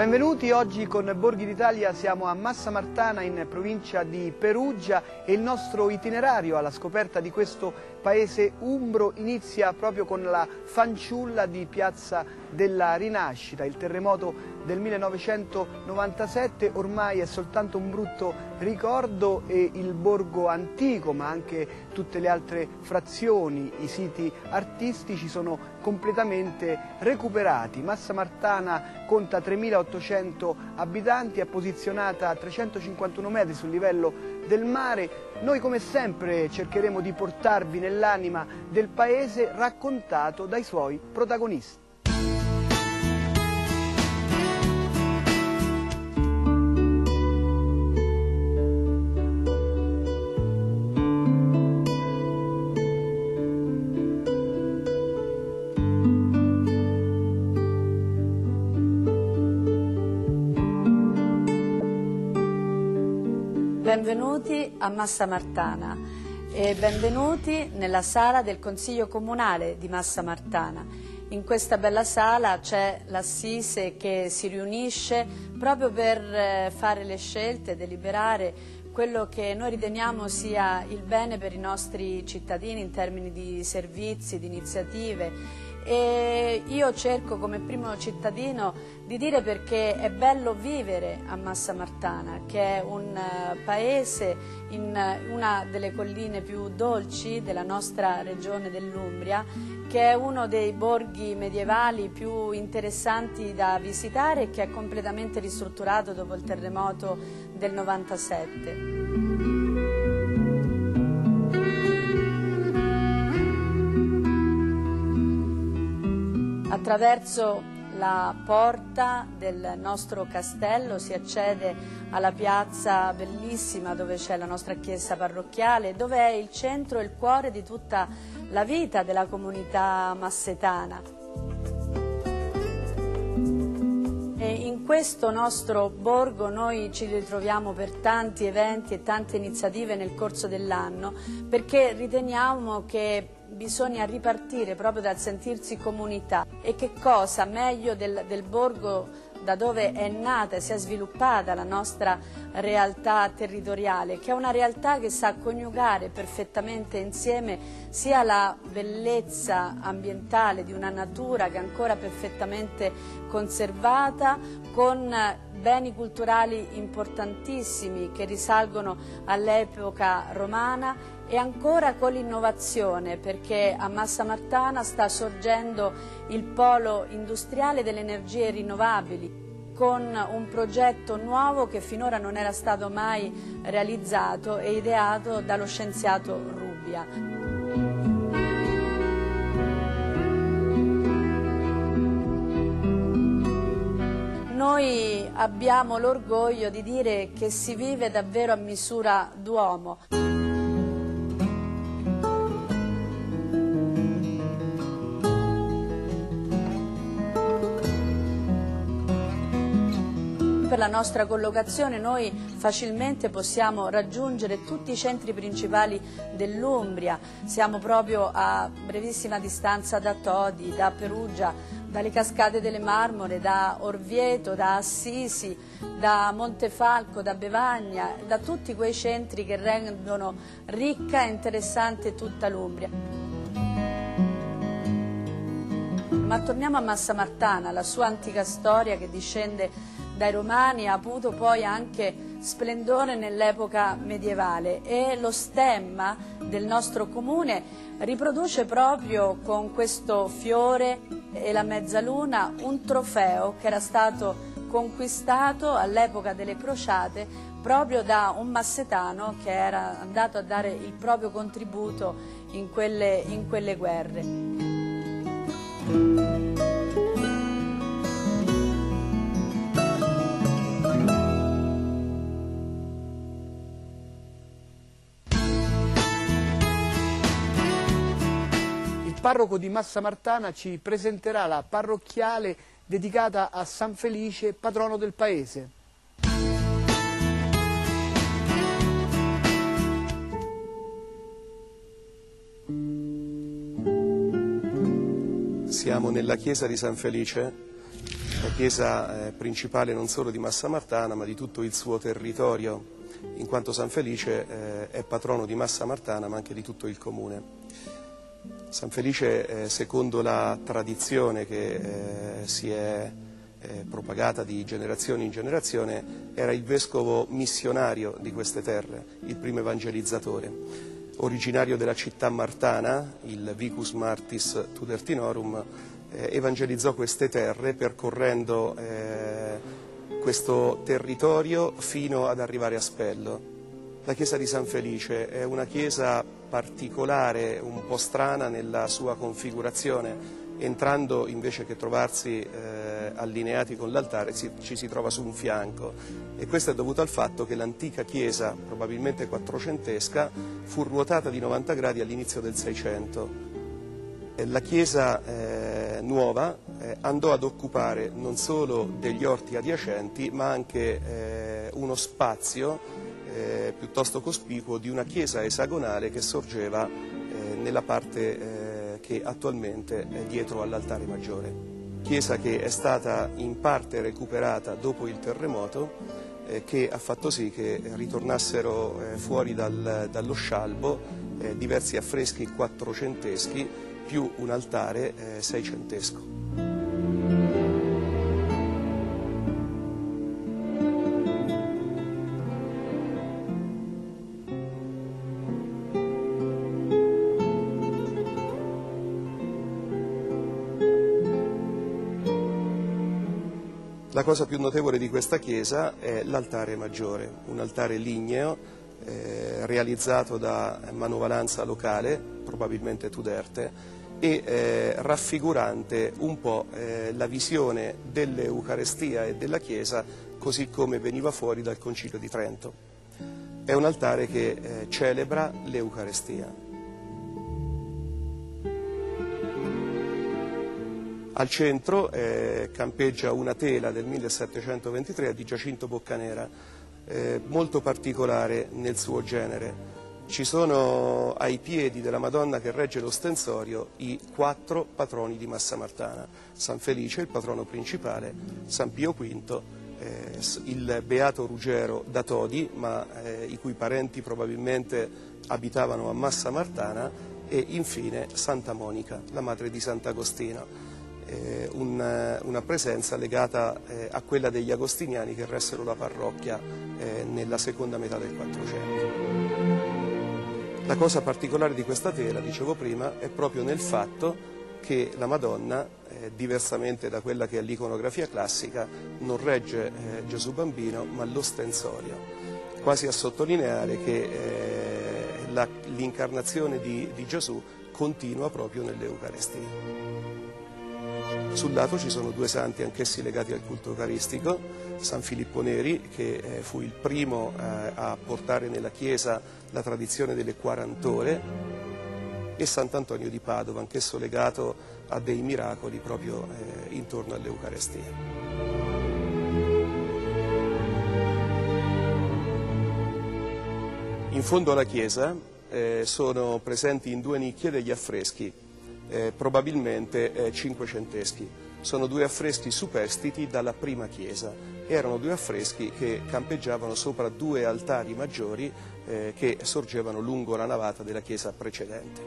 Benvenuti, oggi con Borghi d'Italia siamo a Massa Martana in provincia di Perugia e il nostro itinerario alla scoperta di questo paese umbro inizia proprio con la fanciulla di Piazza della Rinascita. Il terremoto del 1997 ormai è soltanto un brutto ricordo e il borgo antico, ma anche tutte le altre frazioni, i siti artistici sono completamente recuperati. Massa Martana conta 3.800 abitanti, è posizionata a 351 metri sul livello del mare. Noi come sempre cercheremo di portarvi nell'anima del paese raccontato dai suoi protagonisti. Benvenuti a Massa Martana e benvenuti nella sala del Consiglio Comunale di Massa Martana. In questa bella sala c'è l'Assise che si riunisce proprio per fare le scelte, deliberare quello che noi riteniamo sia il bene per i nostri cittadini in termini di servizi, di iniziative. E io cerco come primo cittadino di dire perché è bello vivere a Massa Martana, che è un paese in una delle colline più dolci della nostra regione dell'Umbria, che è uno dei borghi medievali più interessanti da visitare e che è completamente ristrutturato dopo il terremoto del 97. Attraverso la porta del nostro castello si accede alla piazza bellissima dove c'è la nostra chiesa parrocchiale, dove è il centro e il cuore di tutta la vita della comunità massetana. E in questo nostro borgo noi ci ritroviamo per tanti eventi e tante iniziative nel corso dell'anno, perché riteniamo che bisogna ripartire proprio dal sentirsi comunità. E che cosa meglio del borgo da dove è nata e si è sviluppata la nostra realtà territoriale, che è una realtà che sa coniugare perfettamente insieme sia la bellezza ambientale di una natura che è ancora perfettamente conservata, con beni culturali importantissimi che risalgono all'epoca romana, e ancora con l'innovazione, perché a Massa Martana sta sorgendo il polo industriale delle energie rinnovabili, con un progetto nuovo che finora non era stato mai realizzato e ideato dallo scienziato Rubbia. Noi abbiamo l'orgoglio di dire che si vive davvero a misura d'uomo. Per la nostra collocazione noi facilmente possiamo raggiungere tutti i centri principali dell'Umbria, siamo proprio a brevissima distanza da Todi, da Perugia, dalle Cascate delle Marmore, da Orvieto, da Assisi, da Montefalco, da Bevagna, da tutti quei centri che rendono ricca e interessante tutta l'Umbria. Ma torniamo a Massa Martana, la sua antica storia che discende dai Romani, ha avuto poi anche splendore nell'epoca medievale, e lo stemma del nostro comune riproduce proprio con questo fiore e la mezzaluna un trofeo che era stato conquistato all'epoca delle crociate proprio da un massetano che era andato a dare il proprio contributo in quelle guerre. Il parroco di Massa Martana ci presenterà la parrocchiale dedicata a San Felice, patrono del paese. Siamo nella chiesa di San Felice, la chiesa principale non solo di Massa Martana ma di tutto il suo territorio, in quanto San Felice è patrono di Massa Martana ma anche di tutto il comune. San Felice, secondo la tradizione che si è propagata di generazione in generazione, era il vescovo missionario di queste terre, il primo evangelizzatore. Originario della città martana, il Vicus Martis Tudertinorum, evangelizzò queste terre percorrendo questo territorio fino ad arrivare a Spello. La chiesa di San Felice è una chiesa particolare, un po' strana nella sua configurazione. Entrando, invece che trovarsi allineati con l'altare, ci si trova su un fianco, e questo è dovuto al fatto che l'antica chiesa, probabilmente quattrocentesca, fu ruotata di 90 gradi all'inizio del Seicento. La chiesa nuova andò ad occupare non solo degli orti adiacenti, ma anche uno spazio piuttosto cospicuo di una chiesa esagonale che sorgeva nella parte che attualmente è dietro all'altare maggiore. Chiesa che è stata in parte recuperata dopo il terremoto, che ha fatto sì che ritornassero fuori dallo scialbo diversi affreschi quattrocenteschi più un altare seicentesco. La cosa più notevole di questa chiesa è l'altare maggiore, un altare ligneo realizzato da manovalanza locale, probabilmente Tuderte, e raffigurante un po' la visione dell'Eucarestia e della Chiesa così come veniva fuori dal Concilio di Trento. È un altare che celebra l'Eucarestia. Al centro campeggia una tela del 1723 di Giacinto Boccanera, molto particolare nel suo genere. Ci sono ai piedi della Madonna che regge l'ostensorio i 4 patroni di Massa Martana: San Felice, il patrono principale, San Pio V, il Beato Ruggero da Todi, ma i cui parenti probabilmente abitavano a Massa Martana, e infine Santa Monica, la madre di Sant'Agostino. Una presenza legata a quella degli agostiniani che ressero la parrocchia nella seconda metà del Quattrocento. La cosa particolare di questa tela, dicevo prima, è proprio nel fatto che la Madonna, diversamente da quella che è l'iconografia classica, non regge Gesù bambino ma l'ostensorio, quasi a sottolineare che l'incarnazione di Gesù continua proprio nell'Eucarestia. Sul lato ci sono 2 santi anch'essi legati al culto eucaristico: San Filippo Neri, che fu il primo a portare nella Chiesa la tradizione delle 40 ore, e Sant'Antonio di Padova, anch'esso legato a dei miracoli proprio intorno all'Eucarestia. In fondo alla chiesa sono presenti in 2 nicchie degli affreschi, probabilmente cinquecenteschi. Sono 2 affreschi superstiti dalla prima chiesa. Erano 2 affreschi che campeggiavano sopra 2 altari maggiori che sorgevano lungo la navata della chiesa precedente.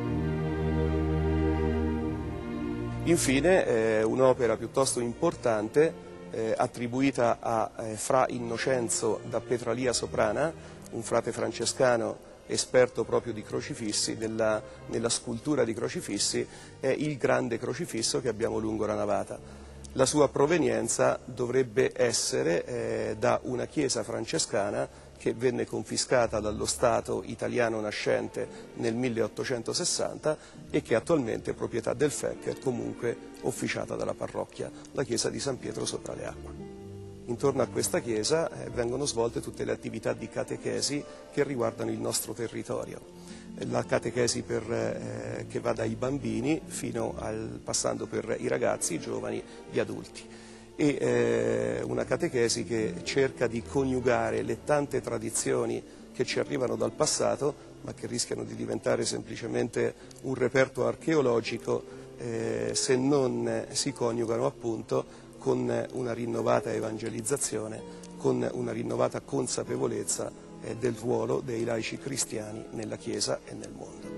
Infine un'opera piuttosto importante attribuita a Fra Innocenzo da Petralia Soprana, un frate francescano esperto proprio di crocifissi, nella scultura di crocifissi, è il grande crocifisso che abbiamo lungo la navata. La sua provenienza dovrebbe essere da una chiesa francescana che venne confiscata dallo Stato italiano nascente nel 1860 e che attualmente è proprietà del FEC e comunque officiata dalla parrocchia, la chiesa di San Pietro sopra le Acque. Intorno a questa chiesa vengono svolte tutte le attività di catechesi che riguardano il nostro territorio. La catechesi che va dai bambini passando per i ragazzi, i giovani, gli adulti. E una catechesi che cerca di coniugare le tante tradizioni che ci arrivano dal passato, ma che rischiano di diventare semplicemente un reperto archeologico se non si coniugano appunto con una rinnovata evangelizzazione, con una rinnovata consapevolezza del ruolo dei laici cristiani nella Chiesa e nel mondo.